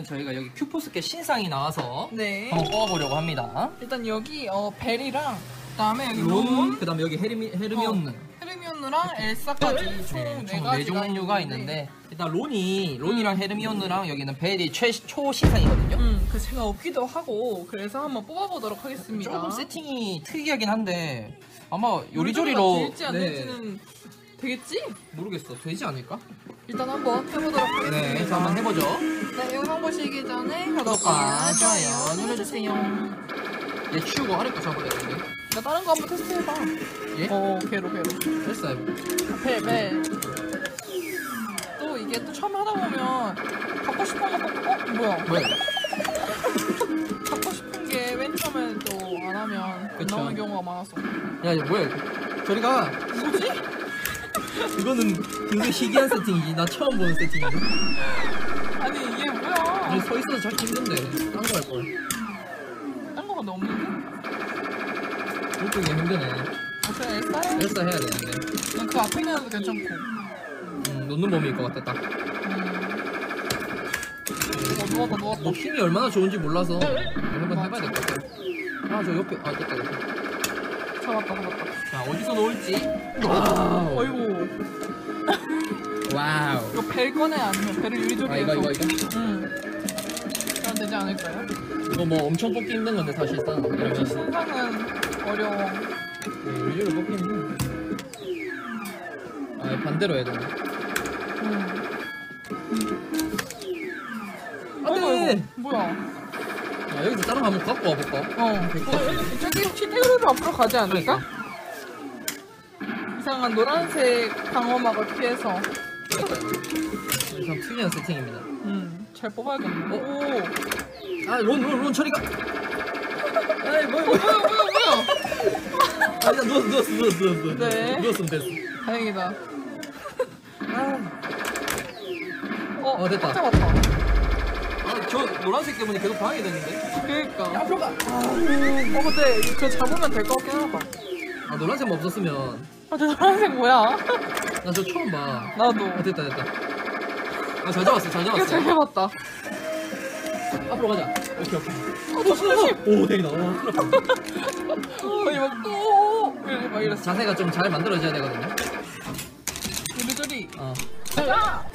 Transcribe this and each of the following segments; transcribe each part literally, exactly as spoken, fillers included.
일단은 저희가 여기 큐포스켓 신상이 나와서 네. 한번 뽑아보려고 합니다. 일단 여기 어 벨이랑 그다음에 여기 론, 론, 그 다음에 여기 헤르미, 헤르미온느. 어, 헤르미온느랑 엘사까지 총 네, 네 총 가지가 네 종류가 있는데. 있는데 일단 론이 론이랑 헤르미온느랑 여기는 벨이 최, 초신상이거든요. 음, 그 제가 없기도 하고 그래서 한번 뽑아보도록 하겠습니다. 조금 세팅이 특이하긴 한데 아마 요리조리가 요리조리로 될지 안 될지는 되겠지? 모르겠어. 되지 않을까? 일단 한번 해보도록 하겠습니다. 네, 그래서 한번 해보죠. 네, 영상 보시기 전에 구독과 구독과 좋아요 좋아요 눌러주세요. 얘 치우고 아래 거 잡아야 되는데. 나 다른 거 한번 테스트해봐. 예? 어, 걔로 걔로. 됐어요. 벨, 벨. 또 이게 또 처음 하다 보면 갖고 싶은 거 뽑고, 어? 뭐야? 뭐야? 갖고 싶은 게 맨 처음에 또 안 하면 안 그쵸. 나오는 경우가 많아서. 야, 이거 뭐야? 이거? 저리가. 뭐지? 이거는 굉장히 희귀한 세팅이지. 나 처음 보는 세팅인데. 아니, 이게 뭐야? 아니, 서 있어서 잡기 힘든데. 딴 거 할걸. 딴 거가 너무 없는데? 이것도 이게 힘드네. 아, 그래, 엘사야? 엘사 해야 되는데. 그 앞에 있는 애도 괜찮고. 음, 놓는 몸일 것 같아, 딱. 음. 어, 누웠다, 누웠다. 뭐 힘이 얼마나 좋은지 몰라서 한번 해봐야 될 것 같아. 아, 저 옆에. 아, 됐다, 됐다. 잡았다, 잡았다. 자, 어디서 놓을지. 와우. 어이구. 와우. 이거 벨 꺼내 아니면 벨을 유리조리해서. 아, 이거, 이거, 이거. 응. 그럼 되지 않을까요? 이거 뭐 엄청 뽑기 힘든 건데, 사실상. 이러면. 신상은 어려워. 요리를 뽑기 힘든 아, 반대로 해야 되나? 응. 안 돼! 어이구, 뭐야? 아, 여기서 다른 거 한번 갖고 와볼까? 어. 저기 혹시 테이블로 앞으로 가지 않을까? 이상한 노란색 방어막을 피해서. 참 특이한 세팅입니다. 음, 잘 뽑아야겠네. 어? 오. 아, 론, 론, 론, 처리가! 아이, 뭐야, 뭐야. 뭐야, 뭐야, 뭐야? 아, 일단 누웠어, 누웠어, 누웠어, 누웠어. 네. 누웠으면 됐어. 다행이다. 아, 어, 어, 됐다. 잡았다. 아, 저 노란색 때문에 계속 방해되는데? 그니까. 앞으로 가! 어, 근데 그거 잡으면 될 것 같긴 하다. 아, 노란색만 없었으면. 아, 저 노란색 뭐야? 나 저 처음 봐. 나도. 아, 됐다, 됐다. 아, 잘 잡았어, 잘 이거 잘 잡았어. 해봤다. 앞으로 가자. 오케이, 오케이. 어, 조심조심. 오, 대박이다. 와, 큰일 났다. 거의 막, 또, 이러고 막 이랬어. 자세가 좀 잘 만들어져야 되거든요. 유리조리. 어. 가자!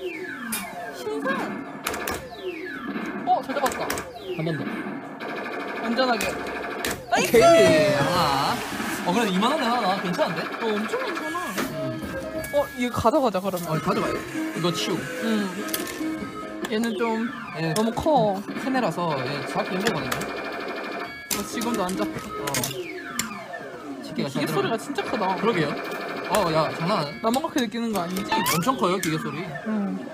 신상! 어, 잘 잡았다. 한 번 더. 안전하게. 나이스! 오케이. 아. 어, 그래도 이만 원에 하나 괜찮은데? 어, 엄청 괜찮아. 음. 어, 이거 가져가자, 그러면. 어, 가져가요. 이거 치우. 응. 얘는 좀 얘 너무 커. 큰 애라서 얘 잡기 힘들거든요. 어, 지금도 안 잡혀. 어. 집게가 잘 기계 들어가. 소리가 진짜 크다. 그러게요. 어, 야, 장난 아니야. 나만 그렇게 느끼는 거 아니지? 엄청 커요, 기계 소리. 응.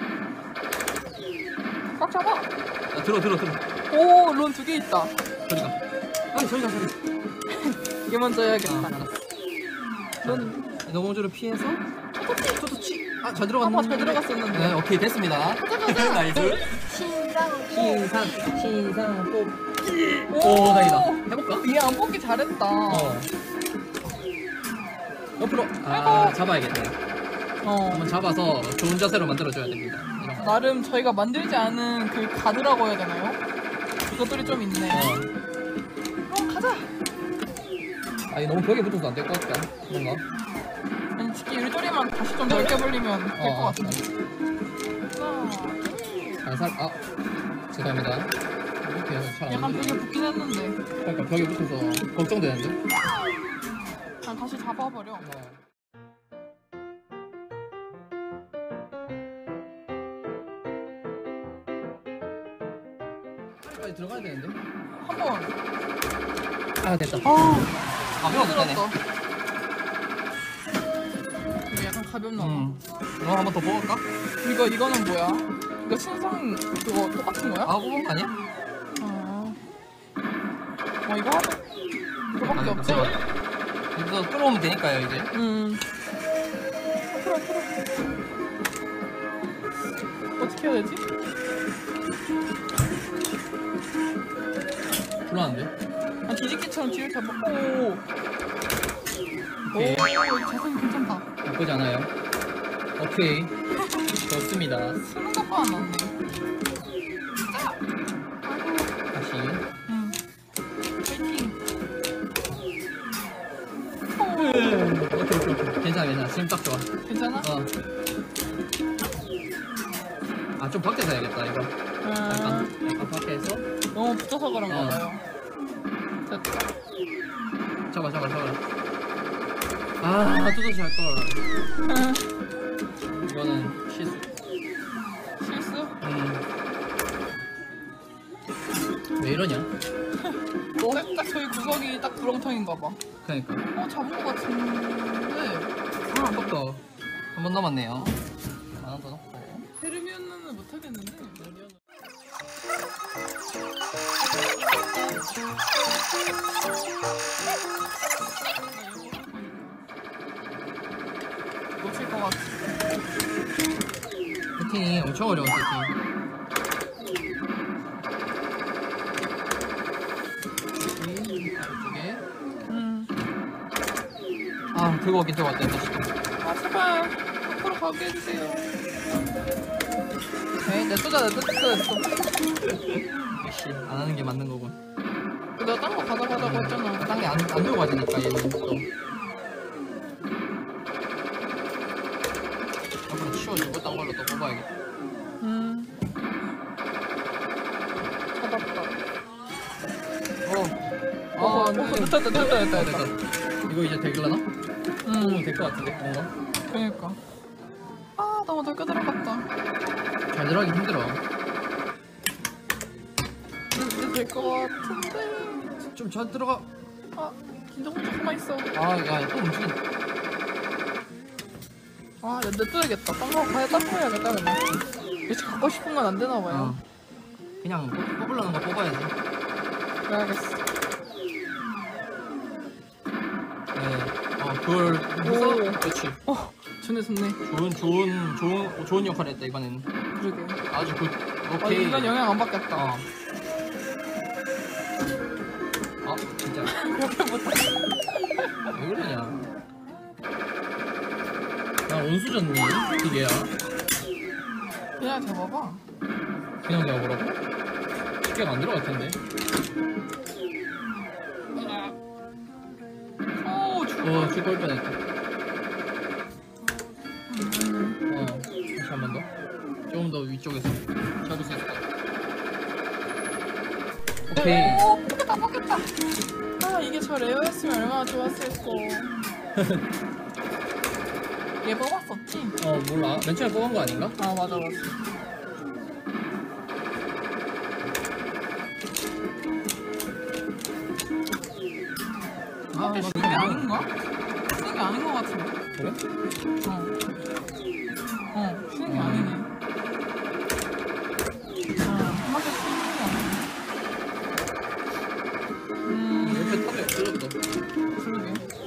꽉 잡아. 야, 들어, 들어, 들어. 오, 론 두 개 있다. 저리 가. 아니, 저리 가, 저리 가. 이게 먼저 아, 해야겠다. 알았어. 론, 너무주를 피해서. 토토치, 토토치. 아, 잘 들어갔네. 아빠 잘 들어갔었는데. 네, 오케이, 됐습니다. 나이스. 신상. 신상, 신상, 뽑. 오, 오, 다행이다. 해볼까? 얘 안 뽑기 잘했다. 어. 옆으로. 아, 잡아야겠다. 어. 한번 잡아서 좋은 자세로 만들어줘야 됩니다. 이런 거. 나름 저희가 만들지 않은 그 가드라고 해야 되나요? 그것들이 좀 있네. 어. 어, 가자. 아, 이거 너무 벽에 붙어서 안 될 것 같다. 뭔가. 아니, 특히 유리조리만 다시 좀 넓게 벌리면 될 것 어, 같은데. 하나, 잘 살, 아. 죄송합니다. 이렇게 해서 잘안 약간 되네. 벽에 붙긴 했는데. 그러니까 벽에 붙어서 걱정되는데? 그냥 다시 잡아버려. 빨리 들어가야 되는데? 한 번. 아, 됐다. 아, 아, 배워도 되네. 들었어. 이거 약간 가볍나 봐. 음. 이거 한번 더 뽑을까? 이거, 이거는 뭐야? 이거 신상 그거 똑같은 거야? 아, 뽑은 거 아니야? 아. 어, 이거 하자. 이거밖에 아, 없지? 이거 끌어오면 되니까요, 이제. 음. 풀어, 풀어. 어떻게 해야 되지? 불안한데? 아, 뒤집기처럼 뒤를 잡고. 오. 오케이. 오, 자세히 괜찮다. 나쁘지 않아요. 오케이. 좋습니다. 쓰는 것도 안 나네. 다시. 응. 파이팅. 오케이 오케이 오케이. 괜찮아 괜찮아. 지금 딱 좋아. 괜찮아? 어. 아 좀 밖에서 해야겠다 이거. 약간 음, 약간 밖에서. 너무 붙어서 그런가 어. 봐요. 됐다. 잡아 잡아 잡아. 아 뚜더지 할 걸. 이거는 실수. 실수? 음. 왜 이러냐? 딱, 딱 저희 구석이 딱 구렁텅인가 봐. 그러니까. 어, 잡은 것 같은데. 아 아깝다. 한 번 남았네요. 하나 더 넣고. 헤르미온은 못하겠는데. 놓칠 것 같아. 세팅이 엄청 어려운 세팅. 이쪽에. 음. 아 들고 오긴 들고 왔다 다시. 아, 제발. 앞으로 가게 해주세요. 에이, 냅두자, 냅두자, 냅둬. 역시 안 하는 게 맞는 거군. 내가 딴 거 가져가자고 했잖아. 딴 게 안 안 들고 가지니까 얘는 또. 앞으로 치워주고 딴 걸로 또 뽑아야겠다. 음. 잡았다. 어. 어, 어, 아, 됐다, 됐다, 됐다, 됐다, 됐다. 이거 이제 되길라나? 음, 될 것 같은데 뭔가. 그니까. 아, 너무 넓게 들어갔다. 잘 들어가기 힘들어. 이제 될 것 같은데. 좀 잘 들어가. 아, 긴장 조금만 있어. 아, 야, 또 움직인. 아, 냅둬야겠다. 딴 거 가야 딴 거 해야겠다, 근데. 이제 갖고 싶은 건 안 되나 어. 봐요. 그냥 뽑- 뽑으려는 거 뽑아야지. 그래야겠어. 네. 어, 그걸 해서 오. 그렇지. 어, 좋네, 좋네. 좋은 좋은 좋은 좋은 역할을 했다 이번에는. 그러게. 아주 굿. 아, 오케이. 이건 영향 안 받겠다. 어. 아, 진짜. 이렇게 못해. 왜 그러냐? 나 원수졌니? 기계야. 그냥 잡아봐. 그냥 내가 뭐라고? 기계가 안 들어갈 텐데. 오, 죽 어, 죽을 뻔했다. 음. 어, 다시 한 번 더. 조금 더 위쪽에서 잡을 수 있을 것 같아. 오케이. 오, 먹겠다, 먹겠다. 아, 이게 저 레어였으면 얼마나 좋았을까. 얘 뽑았었지? 어, 몰라. 맨 처음에 뽑은 거 아닌가? 아, 맞아, 맞아. 아, 이게 나 쉬운 게 아닌가? 쉬운 게 아닌 것 같은데. 그래? 어. 어, 쉬운 게 아니네. 아, 한 바퀴 쉬운 게 아니네. 음, 이렇게 탑이 없어졌다. 그러게.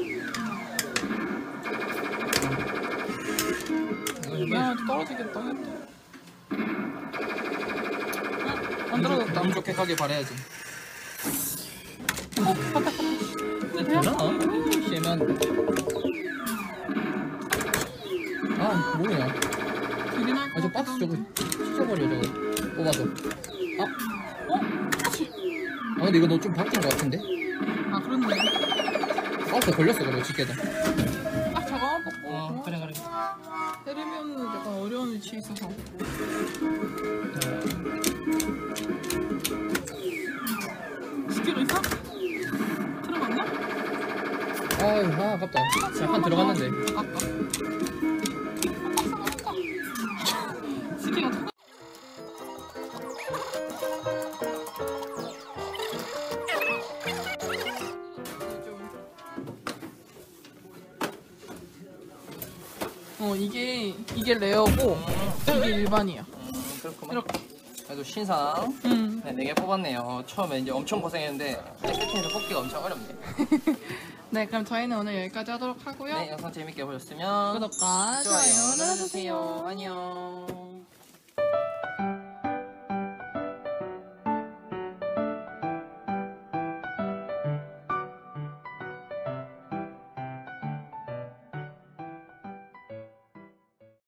이거 좀 야, 떨어지겠다. 응? 안 떨어졌다. 운 좋게 가길 바래야지. 어, 갔다, 갔다. 근데 되나? 대학 씨면. 아, 뭐냐. 되긴 할 아, 저 것 박스 같기도 저거 한데. 찢어버려, 저거. 뽑아서. 아, 어? 그치? 아, 근데 이거 너 좀 바뀐 거 같은데? 아, 그렇네. 박스 걸렸어, 그래, 집게다. 딱 저거만 뽑고. 어, 그래, 그래. 때리면 약간 어려운 위치에 있어서. 스킬 있어? 들어갔나? 아, 아, 아깝다. 약간 들어갔는데. 아깝다. 아깝다, 아깝다. 스킬가 터 어, 이게, 이게 레어고, 이게 일반이야. 그렇구만. 이렇게. 그래도 신상. 음. 네, 네 개 뽑았네요. 처음에 이제 엄청 고생했는데, 세팅해서 뽑기가 엄청 어렵네. 네, 그럼 저희는 오늘 여기까지 하도록 하고요. 네, 영상 재밌게 보셨으면 구독과 좋아요 눌러주세요. 안녕.